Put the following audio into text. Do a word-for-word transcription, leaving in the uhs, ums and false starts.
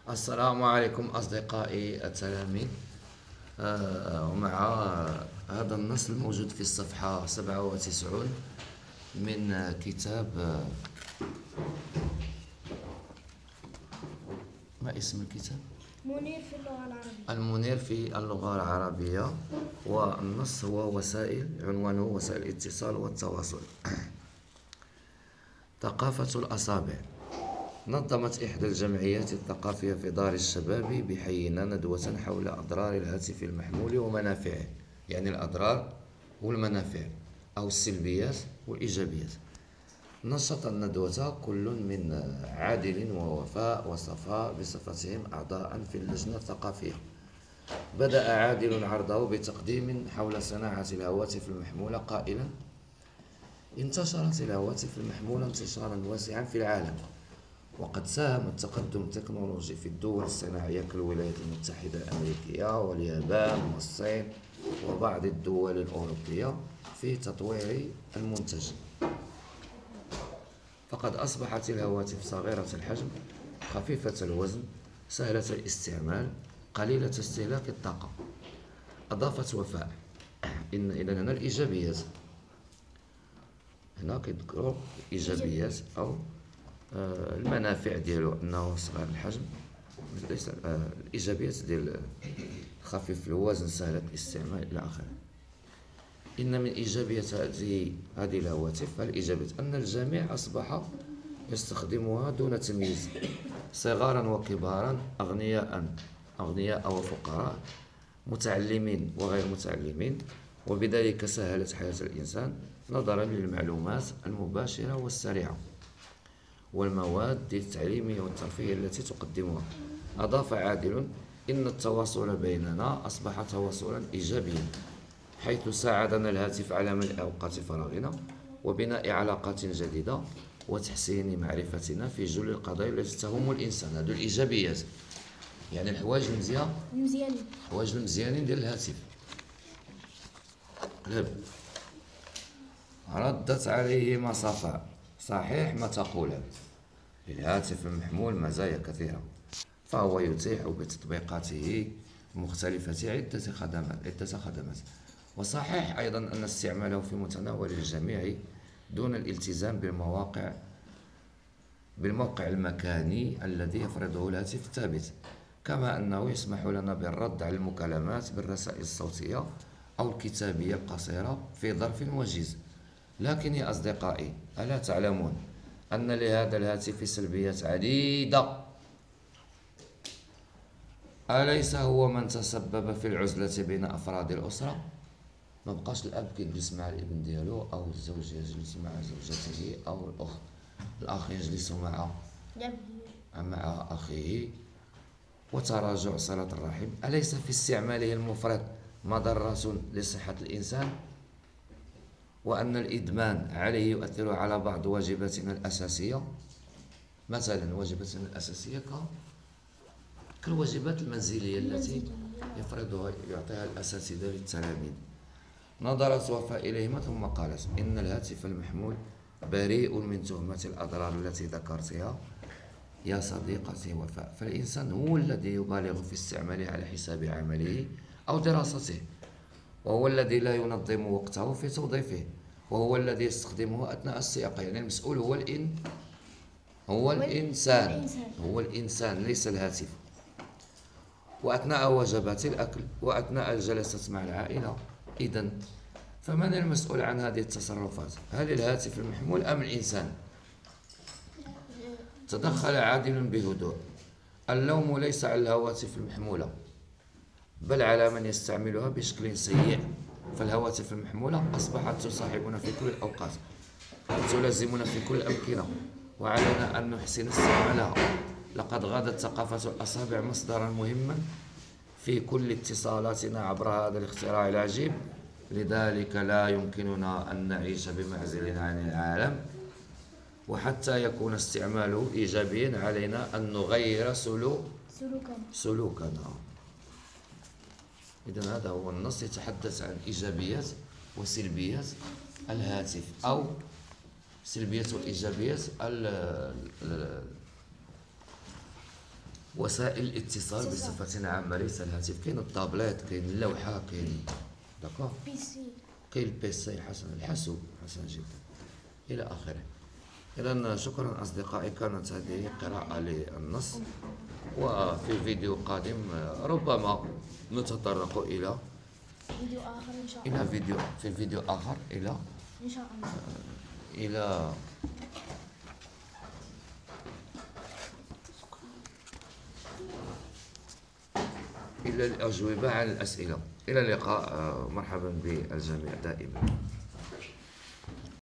السلام عليكم أصدقائي التلاميذ. آه، ومع هذا النص الموجود في الصفحة سبعة وتسعون من كتاب آه، ما اسم الكتاب؟ منير في اللغة العربية. المنير في اللغة العربية. والنص هو وسائل، عنوانه وسائل الاتصال والتواصل. ثقافة الأصابع. نظمت إحدى الجمعيات الثقافية في دار الشباب بحينا ندوة حول أضرار الهاتف المحمول ومنافعه، يعني الأضرار والمنافع أو السلبيات والإيجابيات. نشط الندوة كل من عادل ووفاء وصفاء بصفتهم أعضاء في اللجنة الثقافية. بدأ عادل عرضه بتقديم حول صناعة الهواتف المحمولة قائلا: انتشرت الهواتف المحمولة انتشارا واسعا في العالم، وقد ساهم التقدم التكنولوجي في الدول الصناعية كالولايات المتحدة الأمريكية واليابان والصين وبعض الدول الأوروبية في تطوير المنتج. فقد أصبحت الهواتف صغيرة الحجم، خفيفة الوزن، سهلة الاستعمال، قليلة استهلاك الطاقة. أضافت وفاء: إن إذا هنا الإيجابيات، هنا كيذكروا الإيجابيات أو آه المنافع ديالو أنه صغير الحجم، ليس آه الإيجابيات ديال خفيف الوزن، سهل الاستعمال إلى آخره. إن من إيجابيات هذه هذه الهواتف، الإيجابيات أن الجميع أصبح يستخدمها دون تمييز، صغارا وكبارا، أغنياء أغنياء وفقراء، متعلمين وغير متعلمين، وبذلك سهلت حياة الإنسان نظرا للمعلومات المباشرة والسريعة والمواد التعليمية والترفيهية التي تقدمها. أضاف عادل: إن التواصل بيننا أصبح تواصلا إيجابيا، حيث ساعدنا الهاتف على ملء أوقات فراغنا وبناء علاقات جديدة وتحسين معرفتنا في جل القضايا التي تهم الإنسان. هذو الإيجابيات، يعني الحوايج المزيان مزيانين الحوايج المزيانين ديال الهاتف. قلب ردت عليه مصافى: صحيح ما تقول، للهاتف المحمول مزايا كثيرة، فهو يتيح بتطبيقاته المختلفة عدة خدمات عدة خدمات وصحيح أيضا أن استعماله في متناول الجميع دون الالتزام بالمواقع بالموقع المكاني الذي يفرضه الهاتف الثابت، كما أنه يسمح لنا بالرد على المكالمات بالرسائل الصوتية أو الكتابية القصيرة في ظرف وجيز. لكن يا أصدقائي، ألا تعلمون أن لهذا الهاتف سلبيات عديدة؟ أليس هو من تسبب في العزلة بين أفراد الأسرة؟ ما بقاش الأب كيجلس مع الابن ديالو، أو الزوج يجلس مع زوجته، أو الأخ الأخ يجلس مع مع أخيه، وتراجع صلة الرحم. أليس في استعماله المفرط مضرة لصحة الإنسان؟ وأن الإدمان عليه يؤثر على بعض واجباتنا الأساسية، مثلا واجباتنا الأساسية كالواجبات المنزلية التي يفرضها يعطيها الأساتذة للتلاميذ. نظرت وفاء إليهما ثم قالت: إن الهاتف المحمول بريء من تهمة الأضرار التي ذكرتها يا صديقتي وفاء، فالإنسان هو الذي يبالغ في استعماله على حساب عمله أو دراسته، وهو الذي لا ينظم وقته في توظيفه، وهو الذي يستخدمه أثناء السياقة. يعني المسؤول هو الإن هو الإنسان هو الإنسان ليس الهاتف. وأثناء وجبات الأكل، وأثناء الجلسات مع العائلة. إذن فمن المسؤول عن هذه التصرفات؟ هل الهاتف المحمول أم الإنسان؟ تدخل عادل بهدوء: اللوم ليس على الهواتف المحمولة، بل على من يستعملها بشكل سيء. فالهواتف المحمولة أصبحت تصاحبنا في كل الأوقات وتلازمنا في كل الأمكنة، وعلينا أن نحسن استعمالها. لقد غادت ثقافة الأصابع مصدرا مهما في كل اتصالاتنا عبر هذا الاختراع العجيب، لذلك لا يمكننا أن نعيش بمعزل عن العالم. وحتى يكون استعماله إيجابيا علينا أن نغير سلوك سلوكنا. إذن هذا هو النص يتحدث عن إيجابيات وسلبيات الهاتف، أو سلبيات وإيجابيات وسائل الاتصال بصفة عامة، ليس الهاتف، كاين الطابلات، كاين اللوحة، كاين داكوغ، بيسي. كاين البيسي، حسن، الحاسوب حسن جدا إلى آخره. إذا شكرا أصدقائي، كانت هذه قراءة للنص، وفي فيديو قادم ربما نتطرق إلى فيديو آخر إن شاء الله. إلى فيديو في فيديو آخر إلى إن شاء الله. إلى إلى الأجوبة على الأسئلة. إلى اللقاء، مرحبا بالجميع دائما.